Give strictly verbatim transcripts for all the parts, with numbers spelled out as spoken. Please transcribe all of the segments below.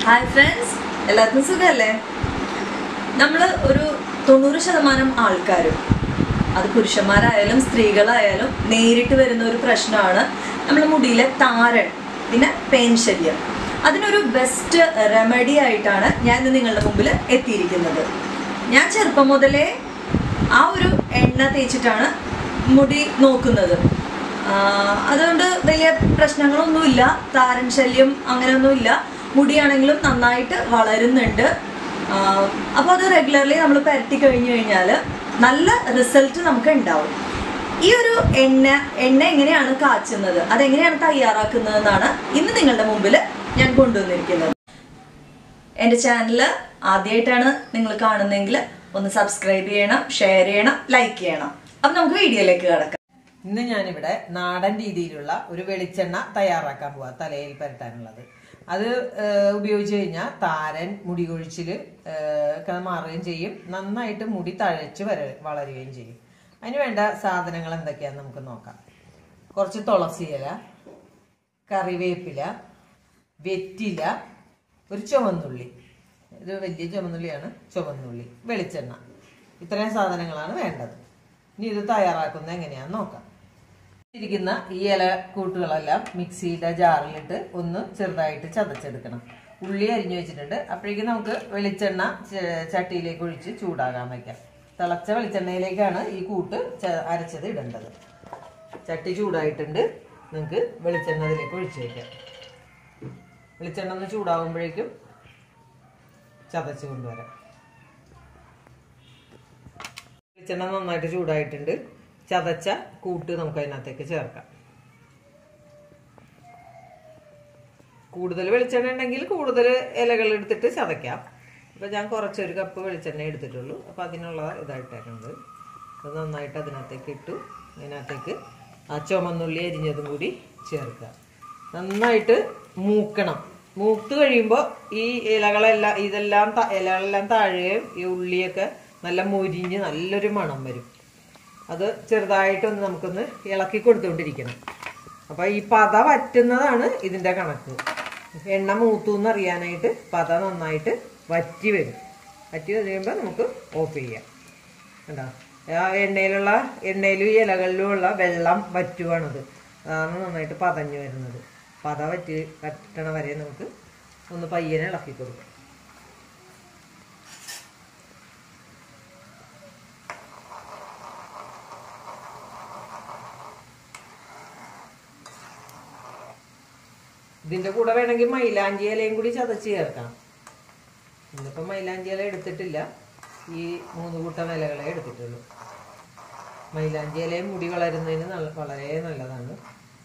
Hi friends, എല്ലാവർക്കും സുഖല്ലേ? നമ്മൾ ഒരു തൊണ്ണൂറ് ശതമാനം ആൾക്കാരും അത് പുരുഷന്മാരായാലും സ്ത്രീകളായാലും നേരിട്ട് വരുന്ന ഒരു പ്രശ്നമാണ് നമ്മുടെ മുടിയിലെ താരൻ പിന്നെ പെയിൻ ശല്യം. അതിനൊരു ബെസ്റ്റ് റെമഡി ആയിട്ടാണ് ഞാൻ ഇന്ന് നിങ്ങളുടെ മുമ്പിൽ എത്തിയിരിക്കുന്നത്. ഞാൻ ചെറുപ്പം മുതലേ ആ ഒരു എണ്ണ തേച്ചിട്ടാണ് മുടി നോക്കുന്നത്. അതുകൊണ്ട് വലിയ പ്രശ്നങ്ങളൊന്നുമില്ല, താരൻ ശല്യം അങ്ങനെയൊന്നുമില്ല. മുടിയാണെങ്കിലും നന്നായിട്ട് വളരുന്നുണ്ട്. അപ്പോൾ അത് റെഗുലർലി നമ്മൾ പരത്തി കഴിഞ്ഞു കഴിഞ്ഞാൽ നല്ല റിസൾട്ട് നമുക്ക് ഉണ്ടാവും. ഈ ഒരു എണ്ണ എണ്ണ എങ്ങനെയാണ് കാച്ചുന്നത്, അതെങ്ങനെയാണ് തയ്യാറാക്കുന്നതെന്നാണ് ഇന്ന് നിങ്ങളുടെ മുമ്പിൽ ഞാൻ കൊണ്ടുവന്നിരിക്കുന്നത്. എൻ്റെ ചാനൽ ആദ്യമായിട്ടാണ് നിങ്ങൾ കാണുന്നതെങ്കിൽ ഒന്ന് സബ്സ്ക്രൈബ് ചെയ്യണം, ഷെയർ ചെയ്യണം, ലൈക്ക് ചെയ്യണം. അപ്പം നമുക്ക് വീഡിയോയിലേക്ക് കിടക്കാം. ഇന്ന് ഞാനിവിടെ നാടൻ രീതിയിലുള്ള ഒരു വെളിച്ചെണ്ണ തയ്യാറാക്കാൻ പോവാ, തലയിൽ പരട്ടാനുള്ളത്. അത് ഉപയോഗിച്ച് കഴിഞ്ഞാൽ താരൻ, മുടി കൊഴിച്ചില് ഒക്കെ മാറുകയും ചെയ്യും, നന്നായിട്ട് മുടി തഴച്ച് വര വളരുകയും ചെയ്യും. അതിന് വേണ്ട സാധനങ്ങൾ എന്തൊക്കെയാന്ന് നമുക്ക് നോക്കാം. കുറച്ച് തുളസി ഇല, കറിവേപ്പില, വെറ്റില, ഒരു ചുവന്നുള്ളി, ഇത് വലിയ ചുവന്നുള്ളിയാണ്, ചുവന്നുള്ളി, വെളിച്ചെണ്ണ, ഇത്രയും സാധനങ്ങളാണ് വേണ്ടത്. ഇനി ഇത് തയ്യാറാക്കുന്നത് എങ്ങനെയാന്ന് നോക്കാം. ഇരിക്കുന്ന ഈ ഇല കൂട്ടുകളെല്ലാം മിക്സിയുടെ ജാറിലിട്ട് ഒന്ന് ചെറുതായിട്ട് ചതച്ചെടുക്കണം. ഉള്ളി അരിഞ്ഞു വെച്ചിട്ടുണ്ട്. അപ്പോഴേക്കും നമുക്ക് വെളിച്ചെണ്ണ ചട്ടിയിലേക്ക് ഒഴിച്ച് ചൂടാകാൻ വയ്ക്കാം. തിളച്ച വെളിച്ചെണ്ണയിലേക്കാണ് ഈ കൂട്ട് അരച്ചത് ഇടേണ്ടത്. ചട്ടി ചൂടായിട്ടുണ്ട്, നിങ്ങൾക്ക് വെളിച്ചെണ്ണ അതിലേക്ക് ഒഴിച്ചു വയ്ക്കാം. വെളിച്ചെണ്ണ ഒന്ന് ചൂടാകുമ്പോഴേക്കും ചതച്ച് കൊണ്ടുവരാം. വെളിച്ചെണ്ണ നന്നായിട്ട് ചൂടായിട്ടുണ്ട്. ചതച്ച കൂട്ട് നമുക്ക് അതിനകത്തേക്ക് ചേർക്കാം. കൂടുതൽ വെളിച്ചെണ്ണ ഉണ്ടെങ്കിൽ കൂടുതൽ ഇലകൾ എടുത്തിട്ട് ചതയ്ക്കാം. അപ്പം ഞാൻ കുറച്ചൊരു കപ്പ് വെളിച്ചെണ്ണ എടുത്തിട്ടുള്ളൂ. അപ്പം അതിനുള്ള ഇതായിട്ടേക്കുന്നത് അത് നന്നായിട്ട് അതിനകത്തേക്ക് ഇട്ടു. അതിനകത്തേക്ക് ആ ചുമന്നുള്ളി അരിഞ്ഞതും കൂടി ചേർക്കുക. നന്നായിട്ട് മൂക്കണം. മൂത്ത് കഴിയുമ്പോൾ ഈ ഇലകളെല്ലാം ഇതെല്ലാം ഇലകളെല്ലാം താഴെയും ഈ ഉള്ളിയൊക്കെ നല്ല മൊരിഞ്ഞ് നല്ലൊരു മണം വരും. അത് ചെറുതായിട്ടൊന്ന് നമുക്കൊന്ന് ഇളക്കി കൊടുത്തുകൊണ്ടിരിക്കണം. അപ്പം ഈ പത വറ്റുന്നതാണ് ഇതിൻ്റെ കണക്ക്. എണ്ണ മൂത്തു എന്നറിയാനായിട്ട് പത നന്നായിട്ട് വറ്റി വരും. വറ്റി കഴിയുമ്പോൾ നമുക്ക് ഓഫ് ചെയ്യാം. കണ്ടോ, ആ എണ്ണയിലുള്ള എണ്ണയിലും ഇലകളിലും ഉള്ള വെള്ളം വറ്റുവാണത്. അതാണ് നന്നായിട്ട് പതഞ്ഞു വരുന്നത്. പത വറ്റി വറ്റണ വരെ നമുക്ക് ഒന്ന് പയ്യനെ ഇളക്കി കൊടുക്കാം. ഇതിൻ്റെ കൂടെ വേണമെങ്കിൽ മൈലാഞ്ചി ഇലയും കൂടി ചതച്ച് ചേർക്കാം. ഇന്നിപ്പോൾ മൈലാഞ്ചി ഇല എടുത്തിട്ടില്ല, ഈ മൂന്ന് കൂട്ടം ഇലകളെ എടുത്തിട്ടുള്ളൂ. മൈലാഞ്ചി ഇലയും മുടി വളരുന്നതിന് നല്ല വളരെ നല്ലതാണ്.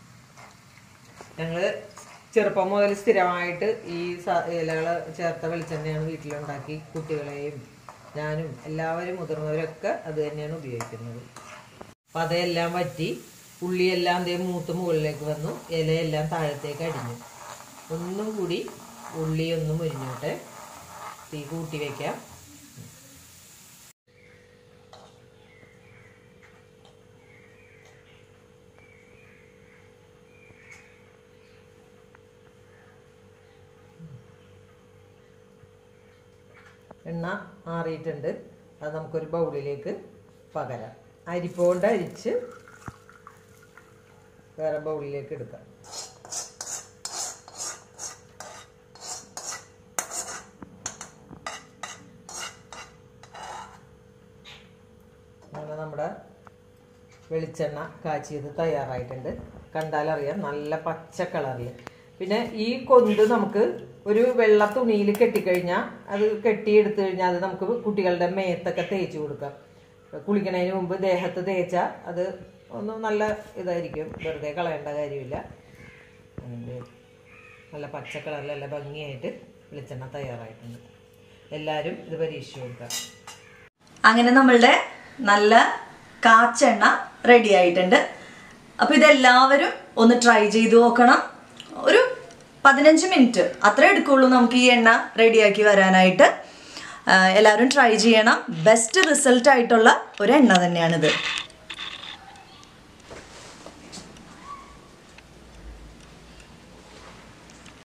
ഞങ്ങൾ ചെറുപ്പം മുതൽ സ്ഥിരമായിട്ട് ഈ ഇലകൾ ചേർത്ത വെളിച്ചെണ്ണയാണ് വീട്ടിലുണ്ടാക്കി കുട്ടികളെയും ഞാനും എല്ലാവരും മുതിർന്നവരൊക്കെ അത് തന്നെയാണ് ഉപയോഗിക്കുന്നത്. അപ്പം അതെല്ലാം വറ്റി ഉള്ളിയെല്ലാം ദേ മൂത്ത് മുകളിലേക്ക് വന്നു, ഇലയെല്ലാം താഴത്തേക്ക് അടിഞ്ഞു. ഒന്നും കൂടി ഉള്ളി ഒന്നും മുരിഞ്ഞോട്ടെ, തീ കൂട്ടി വയ്ക്കാം. എണ്ണ ആറിയിട്ടുണ്ട്. അത് നമുക്കൊരു ബൗളിലേക്ക് പകരാം. അരിപ്പ കൊണ്ട് അരിച്ച് വേറെ ബൗളിലേക്ക് എടുക്കാം. അങ്ങനെ നമ്മുടെ വെളിച്ചെണ്ണ കാച്ചിയത് തയ്യാറായിട്ടുണ്ട്. കണ്ടാലറിയാം, നല്ല പച്ച കളറിൽ. പിന്നെ ഈ കൊന്ത് നമുക്ക് ഒരു വെള്ള തുണിയിൽ കെട്ടിക്കഴിഞ്ഞാൽ അത് കെട്ടിയെടുത്തു കഴിഞ്ഞാൽ അത് നമുക്ക് കുട്ടികളുടെ മേത്തൊക്കെ തേച്ച് കൊടുക്കാം. കുളിക്കണതിന് മുമ്പ് ദേഹത്ത് തേച്ചാൽ അത് ഒന്ന് നല്ല ഇതായിരിക്കും, വെറുതെ കളയേണ്ട കാര്യമില്ല. നല്ല പച്ച കളറിൽ നല്ല ഭംഗിയായിട്ട് വെളിച്ചെണ്ണ തയ്യാറായിട്ടുണ്ട്. എല്ലാവരും ഇത് പരീക്ഷിച്ച് കൊടുക്കാം. അങ്ങനെ നമ്മളുടെ നല്ല കാച്ചെണ്ണ റെഡി ആയിട്ടുണ്ട്. അപ്പോൾ ഇതെല്ലാവരും ഒന്ന് ട്രൈ ചെയ്ത് നോക്കണം. ഒരു പതിനഞ്ച് മിനിറ്റ് അത്ര എടുക്കുള്ളൂ നമുക്ക് ഈ എണ്ണ റെഡിയാക്കി വരാനായിട്ട്. എല്ലാവരും ട്രൈ ചെയ്യണം. ബെസ്റ്റ് റിസൾട്ട് ആയിട്ടുള്ള ഒരു എണ്ണ തന്നെയാണിത്.